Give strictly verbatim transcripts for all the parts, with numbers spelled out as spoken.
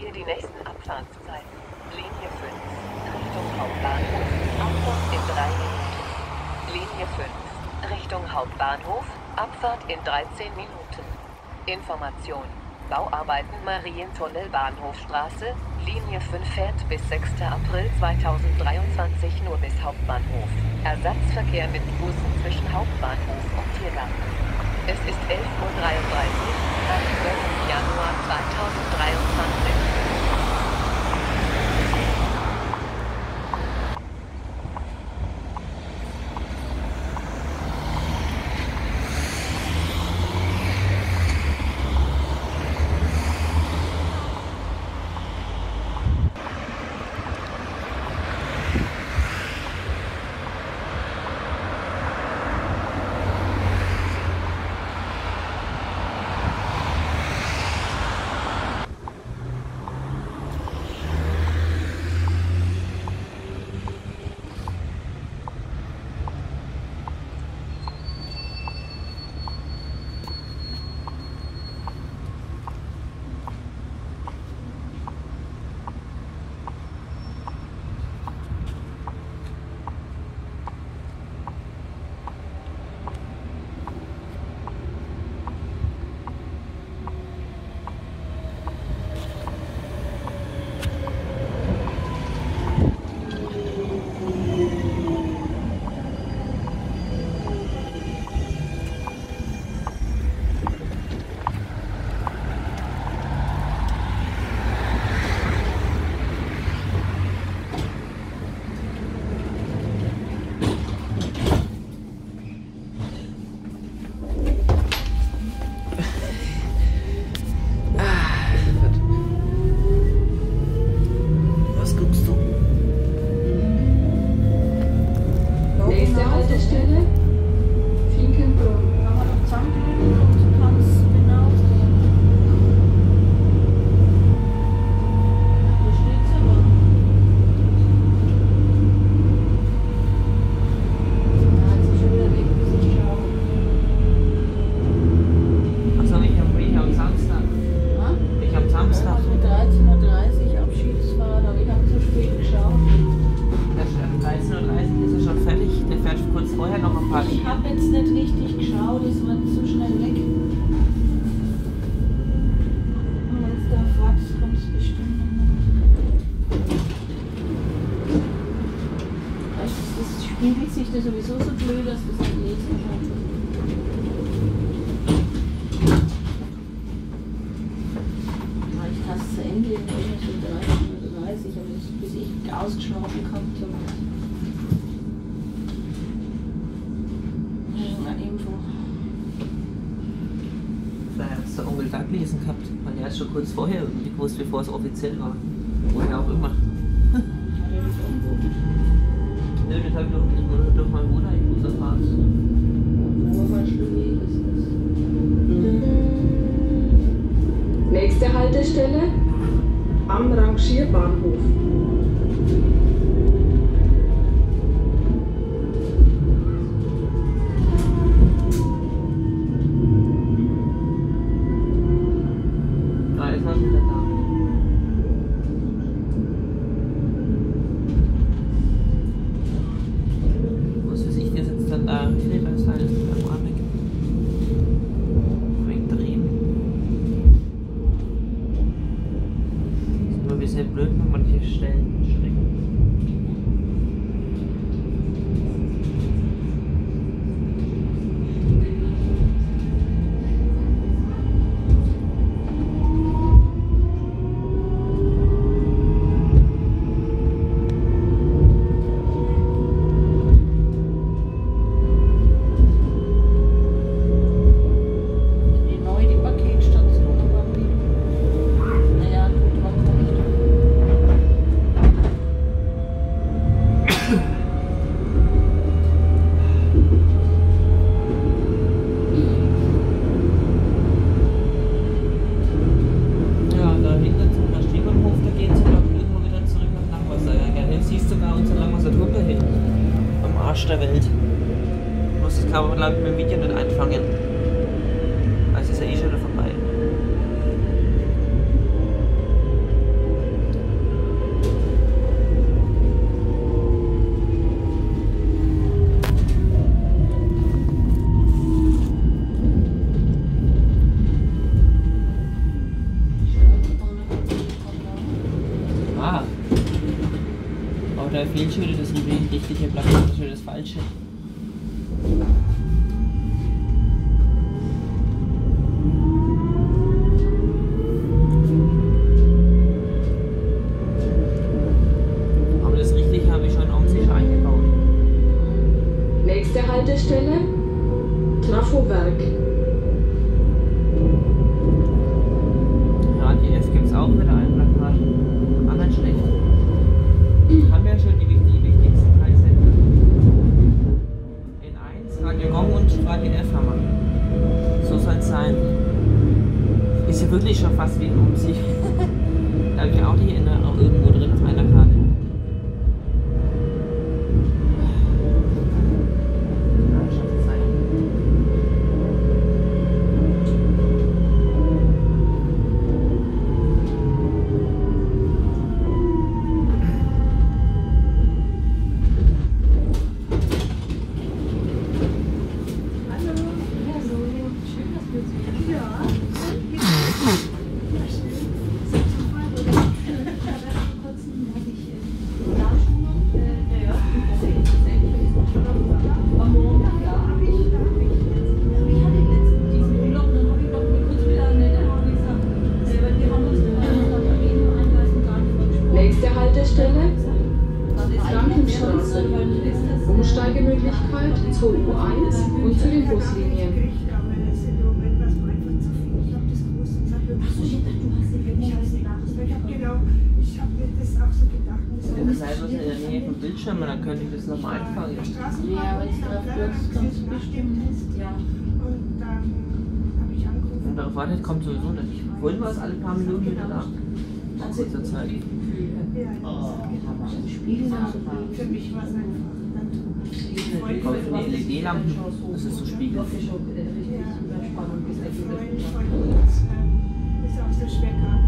hier die nächsten Abfahrtszeiten. Linie fünf, Richtung Hauptbahnhof, Abfahrt in drei Minuten. Linie fünf, Richtung Hauptbahnhof, Abfahrt in dreizehn Minuten. Information. Bauarbeiten Marientunnel Bahnhofstraße, Linie fünf fährt bis sechster April zweitausenddreiundzwanzig nur bis Hauptbahnhof. Ersatzverkehr mit Bussen zwischen Hauptbahnhof und Tiergarten. Es ist elf Uhr dreiunddreißig am zwölften Januar zweitausenddreiundzwanzig. Sowieso so blöd, dass das nicht lesen kann. Ich taste zu Ende in der dreißig oder dreißig, aber das, bis ich ausgeschlafen gehabt habe. Eine Impfung. Vielleicht hat es der Onkel Doug gelesen gehabt, weil er hat schon kurz vorher irgendwie gewusst, bevor es offiziell war. Woher auch immer. Hat er das irgendwo? Nö, das habe ich noch nicht nur durch meinen Bruder, ich muss erfahren. Aber was Weg ist das? Nächste Haltestelle am Rangierbahnhof. Da ist er wieder da. Da fehlt das halt am Arm weg. Wegdrehen. Ist immer ein bisschen blöd, wenn manche Stellen schrecken. Der Welt. Muss das kann man glaube ich mit dem Video nicht einfangen. Also ist ja eh schon wieder vorbei. äh, Fehlschilder, das richtige Plakat, das ist das falsche. Aber das Richtige habe ich schon um sich eingebaut. Nächste Haltestelle, Trafowerk. Ja, die F gibt es auch wieder ein Plakat. Aber nicht schlecht. Haben ja schon die, die wichtigsten drei Sender. N eins, Radio Gong und Radio F haben wir. So soll es sein. Ist ja wirklich schon fast wie ein Umsicht. Da habe ich auch die in der, auch irgendwo drin auf einer Karte. Nächste Haltestelle, Frankenstraße. Umsteigemöglichkeit zur U eins und zu den Buslinien. Wenn das selber in der Nähe vom Bildschirm, dann könnte ich das nochmal einfangen. Ja, wenn es drauf wird, ganz bestimmt. Ja. Und darauf wartet, kommt sowieso nicht. Vorhin war es alle paar Minuten wieder da. Also Zur Zeit. Spiegel Für mich war es einfach. Kommt von den L E D-Lampen, das ist so Spiegel. Freund von uns ist auch so schwer krank.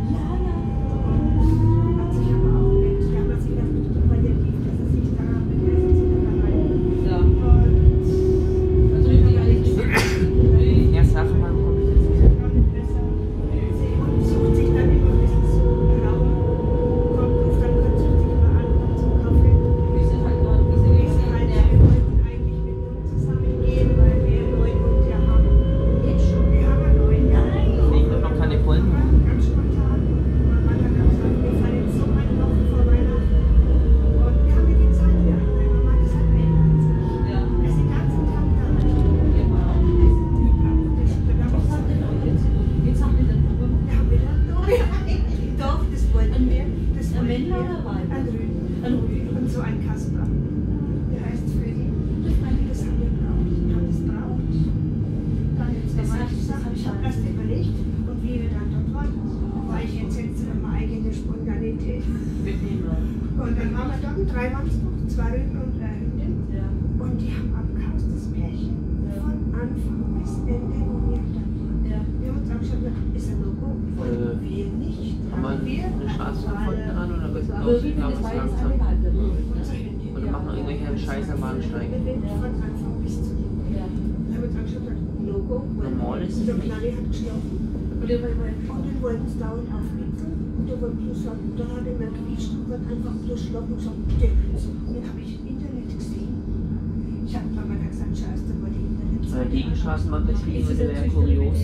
Hat sich aber auch nicht damals gedacht, weil der lief, dass er sich daran begleitet, sich dabei. Ja. Also richtig eigentlich. Ja, sag mal, wo kommt das jetzt? Und sucht sich dann immer ein bisschen so Raum, kommt, ruft dann kurz sich mal an, kommt zum Kaffee. Wir sind halt gerade ein bisschen Wir sind halt, wir wollten eigentlich mit uns zusammengehen, weil wir neun Hunde haben. Jetzt schon? Wir haben ja neun. Nein! Liegen doch noch keine Pollen. Ganz spontan. Und mein Mann hat auch gesagt, wir fahren jetzt so eine Woche vor Weihnachten. Und wir haben ja die Zeit hier. Mein Mann hat gesagt, wir ändern sich. Ja. Er ist den ganzen Tag da. Genau. Was hat denn euch jetzt? Jetzt haben wir den Problem. Wir haben wieder ein Dorf, das wollten wir. Das Ein wollten Männler wir. oder Weib? Ein Rüden. Ein Rüden. Und so ein Kasper. Der heißt Freddy. Das haben wir gebraucht. Wir haben das braucht. Dann jetzt Das haben wir hab ich- das gesagt, hab ich ich habe auch. erst überlegt. Und wie wir dann dort waren, war ich jetzt jetzt meine eigene Spontanität. Mitnehmen. Und dann waren wir dort, drei waren es noch, zwei Rüden und eine Hündin. Ja. Und die haben abgehaust, das Pärchen. Von Anfang bis Ende, wo wir dann waren. Ja. Wir haben uns angeschaut, ist ein Logo? Wollten wir nicht. Haben wir wir eine Straße gefunden dran oder was? Aber Aus, wie ich glaube, das es war ist jetzt langsam. angehalten. Unsere Hündin. Oder machen wir irgendwelche Scheiß am Bahnsteig. Von Anfang bis zum Ende. Ja. Wir haben uns angeschaut, ein Logo. Normal ist es Der nicht. Knalli hat geschlafen. Und ihr wollt mal Und den wollten es dauernd aufwickeln. Und der wollte bloß sagen, da hat er mir gewischt und wollte einfach bloß schlafen und gesagt, der ist. Und den habe ich im Internet gesehen. Ich habe ein paar Mal gesagt, scheiße, da war die Internet. Äh, die Straßenbahn betrieben würde, wäre kurios.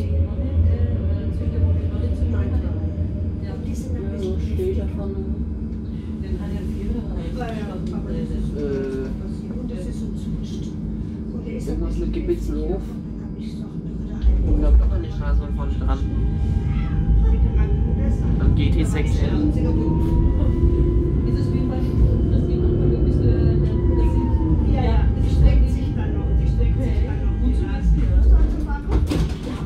Ja. Die sind ein So bisschen steht heftig. davon. Den kann ja viel Ja, ja, aber das ist Äh, und das ist uns wurscht. Und er ist ein Irgendwas mit bisschen Gebitzenhof. heftig. Und dann habe ich gesagt, du da ich glaube doch eine Straße von vorne dran. mit dem anderen das Am G T sechs L. Ist es wie bei dass die manchmal wirklich so, dass sie. Ja, ja, die streckt sich dann noch, die streckt sich dann noch. Gut zu wissen, ja. Hast du also Bahnhof? Ja.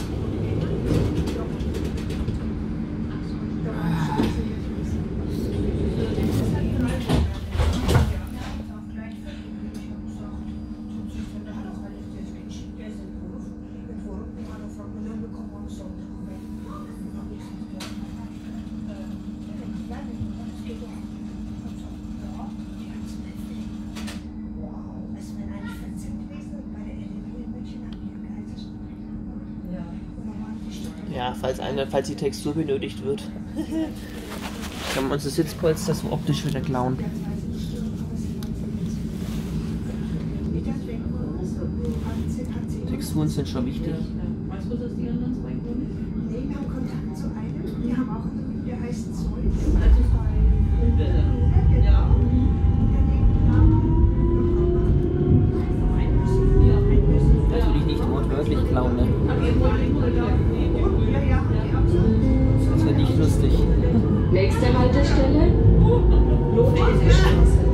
Da war die Straße jetzt ein bisschen. Das ist halt drei Wochen. Ja, auch gleich vergeben. Ich habe gesagt, tut sich von der Hand auf, weil ich jetzt entschieden, der ist im Beruf. Im Forum, die Mann fragt mir, dann bekommen wir am Sonntag weg. Und dann habe ich gesagt, ja, äh, ja, das geht doch. Und so, ja, die hat's nicht weg. Wow, es wäre eigentlich verzerrt gewesen bei der L M W in München am Biergeist. Ja. Und dann waren die Stücke. Ja, falls, eine, falls die Textur benötigt wird. Können wir uns das Sitzpolster so optisch wieder klauen. Klausuren sind schon wichtig. Weißt du, dass die anderen zwei Gründe? Nee, wir haben Kontakt zu einem. Wir haben auch einen, der heißt Zeus. Also bei ja. Natürlich nicht wortwörtlich klauen, ne? Ja, ja, Das wäre nicht lustig. Nächste Haltestelle, Lothringstraße.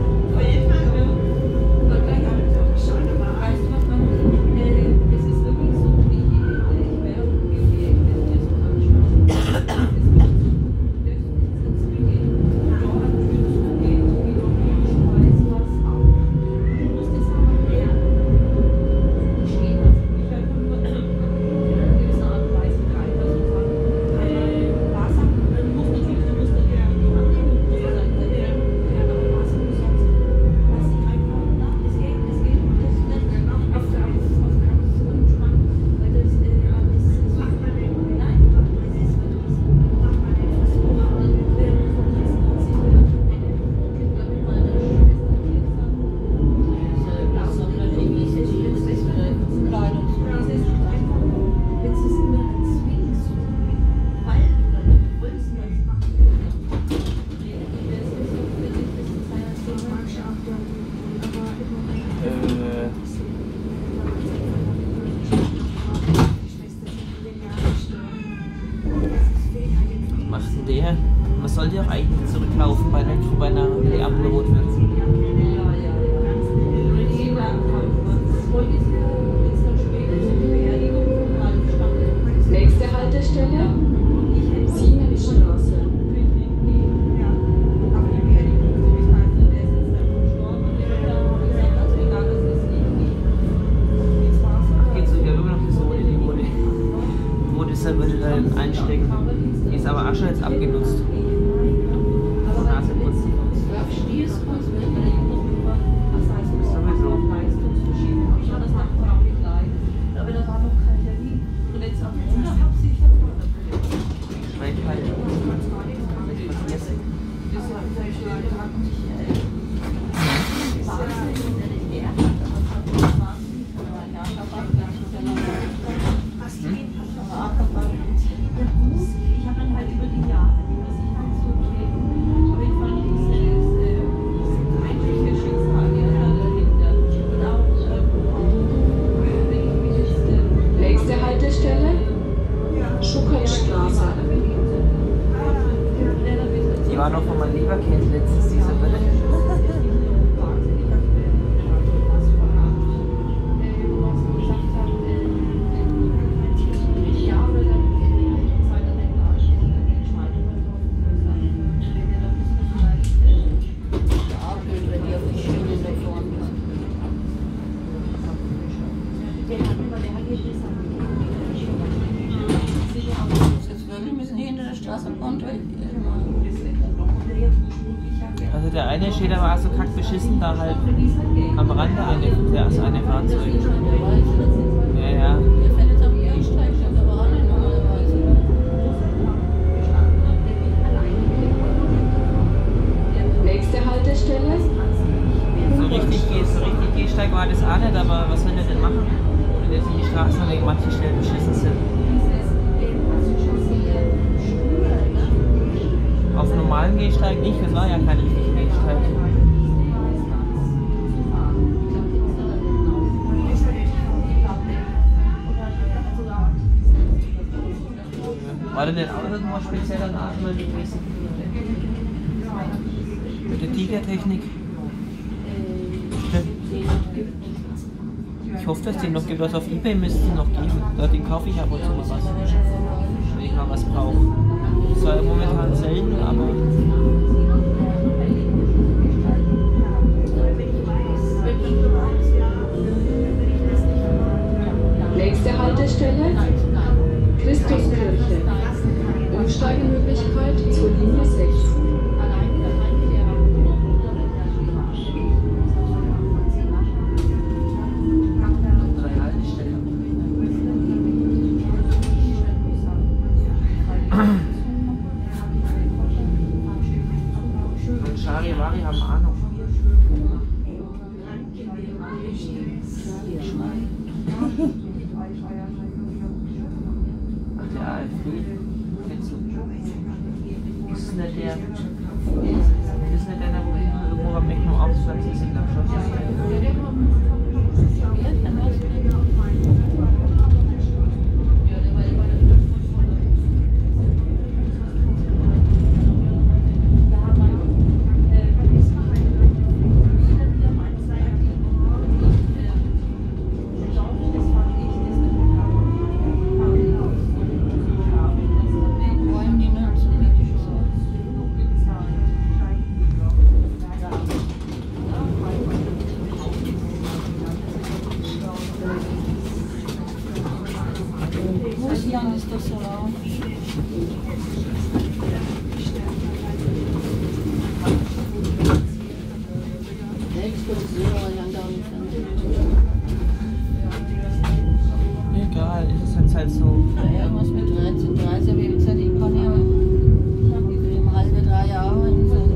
Weißt du, was man, äh, es ist wirklich so, wie ich wäre, wie ich das dir so anschaue. Es ist wirklich so, das ist zwingend. Dort fühlst du gehen, wie du nicht weißt, was auch. Du musst es aber lernen. Verstehen, was ich einfach nur in einer gewissen Art und Weise greife, also sagen, äh, was sagt, du musst natürlich, du musst dann ja die annehmen, du musst dann sagen, ja, aber was du sonst, was ich einfach, na, es geht, es geht, das, das, auf der Angst, auf der Angst zu entspannen, weil das, äh, das ist, macht man nicht, nein, das ist wirklich so, macht man nicht, das so, während von diesen Prinzipien, damit meine Schwester hier gesagt, Äh, was macht denn der? Man sollte auch eigentlich zurücklaufen bei einer, bei einer die Ampel rot wird. Nächste Haltestelle, Siemensstraße. Geht so, wir haben immer noch die Sohle, die wurde, wo dieser würde dann einstecken. Die ist aber auch schon jetzt abgenutzt. Nase putzen. Aber da war noch kein Termin. Und jetzt am Montag habe ich ja Schreib halt. Nicht passiert. Ich habe dann halt über die Jahre, was ich halt so okay, aber ich fand dieses äh, eigentliche Schicksal ja, dahinter. Und auch, ähm, wenn ich mich jetzt, äh, Nächste Haltestelle, Schuckertstraße. Die war noch von meinem Leberkind letztens, diese Welle. Also der eine steht aber auch so kack beschissen da halt am Rande eine, der ist eine Fahrzeug. Ja, ja. Nächste Haltestelle, So richtig, Geh- so richtig Gehsteig war das auch nicht, aber was will er denn machen? Wenn jetzt in die Straßen an manchen Stellen beschissen sind. Auf dem normalen Gehsteig nicht, das war ja kein richtiger Gehsteig. War denn auch irgendwas spezieller Atmen gewesen? Mit der Tigertechnik? Ich hoffe, dass es den noch gibt. Was auf eBay müsste es noch geben. Da den kaufe ich ab und zu mal was. Wenn ich mal was brauche. Das war momentan selten, aber. nächste Haltestelle, Christuskirche. Umsteigemöglichkeit zur Linie sechs. Und Charivari haben Ahnung. Der A F D. Kennst du? Das ist nicht der. Das ist nicht der, wo irgendwo am Ecken Aufplatz ist in der Stadt. Jan ist das so laut. Egal, es ist jetzt halt so. Ja, irgendwas mit dreizehn, dreißig, aber wie gesagt, ich kann ja um halbe drei arbeiten. So.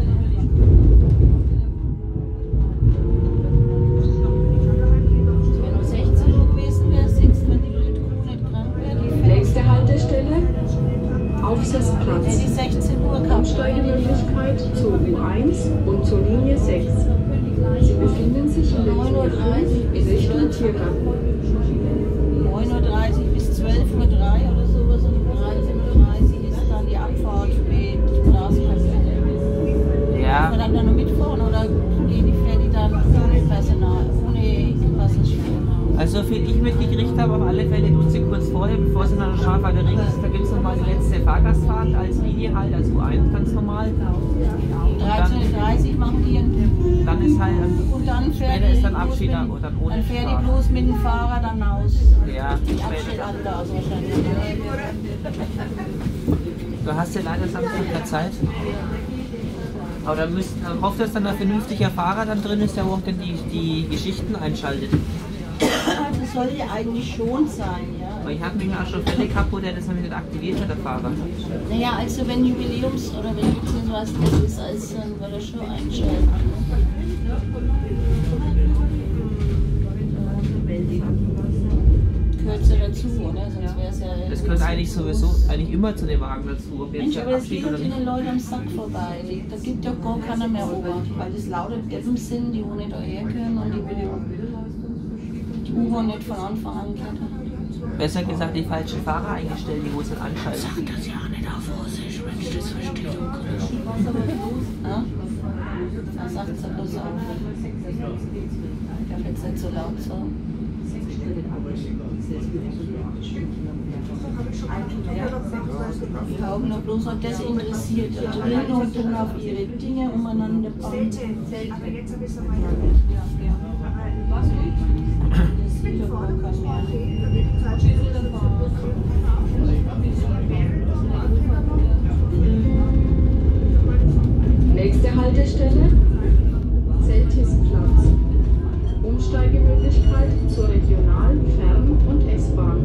Wenn um sechzehn Uhr gewesen wäre, sitzt man die Leute nicht krank wäre. Nächste Haltestelle, Aufsatzplatz. Ja, die sechzehn Uhr kam. Umsteigemöglichkeit zur U eins und zur Linie sechs. Sie befinden sich in der Linie fünf in Richtung Tiergarten. neun Uhr dreißig bis zwölf Uhr drei oder sowas und um dreizehn Uhr dreißig ist dann die Abfahrt mit Straßenverkehr. Ja. Kann man dann da noch mitfahren oder gehen die Fähre dann ohne Personal, ohne Passagiere? Also so viel ich mitgekriegt habe, auf alle Fälle tut sie kurz vorher, bevor sie nach der Schafheider Ring ist, da gibt es nochmal die letzte Fahrgastfahrt als Linie halt, als U eins ganz normal. dreizehn Uhr dreißig machen die einen, Dann ist halt, und dann fährt später die ist dann bloß Abschied mit- oder ohne dann fährt die Fahrer. bloß mit dem Fahrer dann aus. Ja, Die später Abschied dann. anders wahrscheinlich. Du hast ja leider Samstag keine Zeit. Aber dann müsst, dann hofft, dass dann ein vernünftiger Fahrer dann drin ist, der auch dann die, die Geschichten einschaltet. Das soll ja eigentlich schon sein, ja. Aber ich habe mich auch schon Fälle gehabt, wo der das nämlich nicht aktiviert hat, der Fahrer. Naja, also wenn Jubiläums- oder wenn beziehungsweise das ist, also dann wird er schon einschalten. Gehört ja dazu, oder? Sonst wäre es ja... Das gehört eigentlich sowieso, eigentlich immer zu dem Wagen dazu, ob jetzt Mensch, der aber es Abschied geht oder doch nicht. den Leuten am Sack vorbei. Die- Da gibt doch gar keiner mehr Ober, weil das lauter Deppen sind, die wo nicht daher können und die wo die U-Bahn nicht von Anfang an kennt. Besser gesagt, die falschen Fahrer eingestellt, die wo es dann anschalten. Sag das ja nicht auf Russisch, Mensch, das verstehe ich auch nicht. Ja? Da sagt es ja bloß auf. Ich darf jetzt nicht so laut sagen. Ich glaube nur bloß noch, das interessiert die drin und tun auf ihre Dinge umeinander bauen. Aber jetzt ein bisschen weiter. Ja, ja. Was? Das sieht doch gar kein mehr. Nächste Haltestelle, Zeltisplatz. Umsteigemöglichkeit zur Regional-, Fern- und S-Bahn.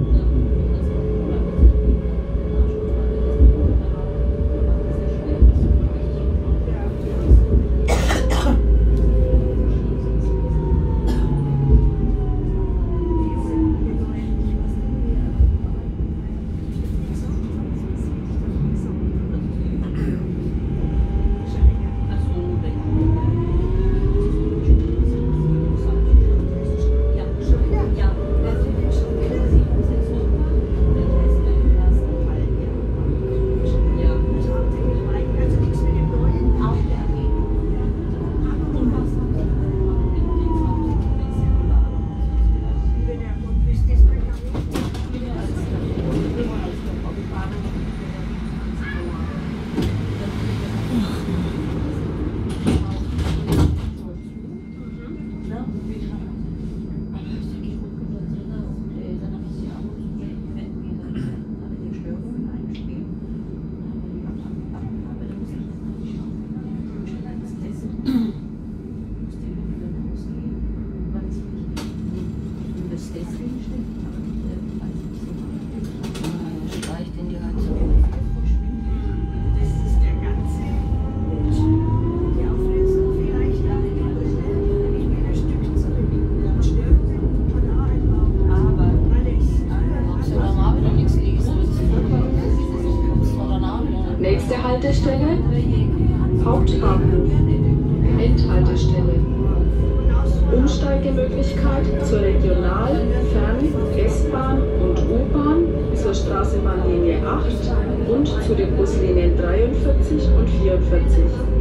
Nächste Haltestelle, Hauptbahnhof, Endhaltestelle. Umsteigemöglichkeit zur Regional-, Fern-, S-Bahn und U-Bahn, zur Straßenbahnlinie acht und zu den Buslinien dreiundvierzig und vierundvierzig.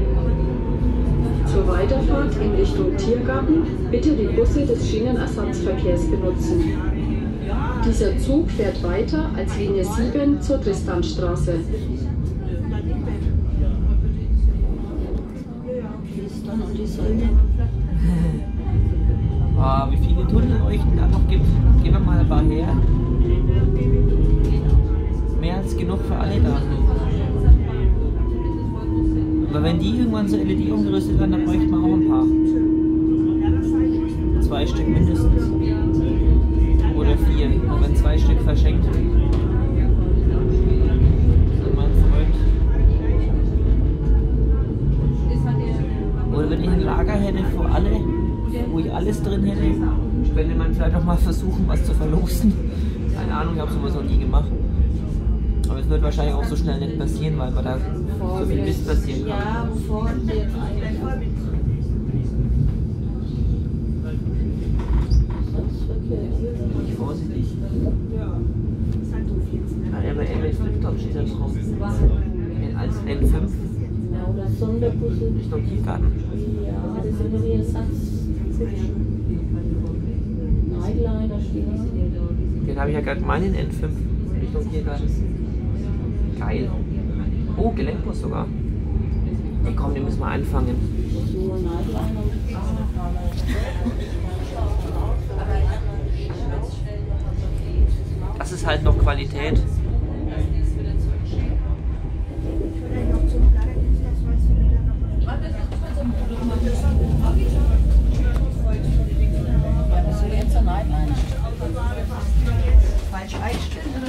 Zur Weiterfahrt in Richtung Tiergarten bitte die Busse des Schienenersatzverkehrs benutzen. Dieser Zug fährt weiter als Linie sieben zur Tristanstraße. Oh, wie viele Tunnelleuchten da noch gibt, gehen wir mal ein paar her. Mehr als genug für alle da. Aber wenn die irgendwann so L E D umgerüstet werden, dann bräuchten wir auch ein paar. Zwei Stück mindestens. Oder vier. Und wenn zwei Stück verschenkt, dann mein Freund. Oder wenn ich ein Lager hätte für alle, wo ich alles drin hätte, könnte man vielleicht auch mal versuchen, was zu verlosen. Keine Ahnung, ich habe sowas noch nie gemacht. Aber es wird wahrscheinlich auch so schnell nicht passieren, weil man da so viel Mist passieren kann. Ja, bevor wir jetzt eigentlich. Nicht vorsichtig. Ah, M L Fliptop steht da drauf. Als N fünf Ja, oder Sonderbusse. Richtung Tiergarten. Ja, das sind nur die Ersatz. Nightliner stehen. Den habe ich ja gerade meinen N fünf Richtung Tiergarten. Geil. Oh, Gelenkbus sogar. Ey, komm, den müssen wir einfangen. So, Nightliner. Das ist halt noch Qualität. Was ist jetzt ein Nightliner? Falsch einstellen oder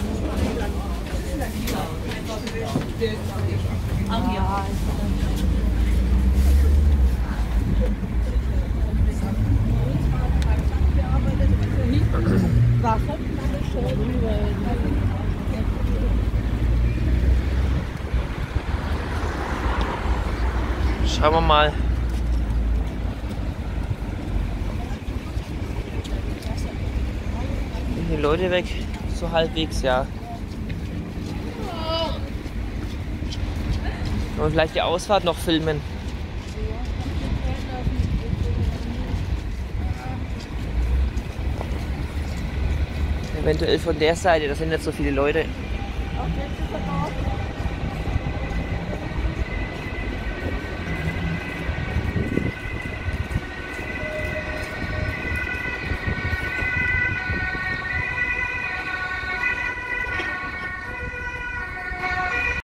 Ach ja. Schauen wir mal. Sind die Leute weg? So halbwegs, ja. Und vielleicht die Ausfahrt noch filmen. Eventuell von der Seite, da sind nicht so viele Leute. Auch letzte Verkauf.